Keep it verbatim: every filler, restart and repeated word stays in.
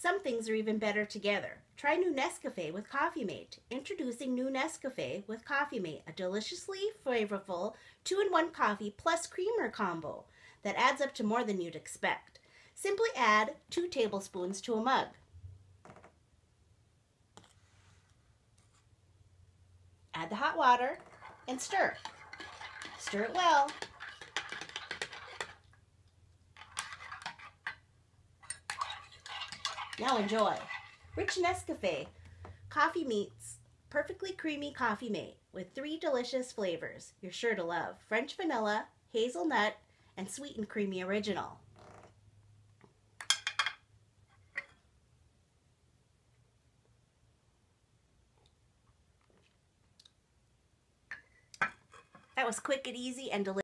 Some things are even better together. Try new Nescafe with Coffee Mate. Introducing new Nescafe with Coffee Mate, a deliciously flavorful two in one coffee plus creamer combo that adds up to more than you'd expect. Simply add two tablespoons to a mug. Add the hot water and stir. Stir it well. Now enjoy. Rich Nescafe coffee meets perfectly creamy Coffee Mate with three delicious flavors you're sure to love: French vanilla, hazelnut, and sweet and creamy original. That was quick and easy and delicious.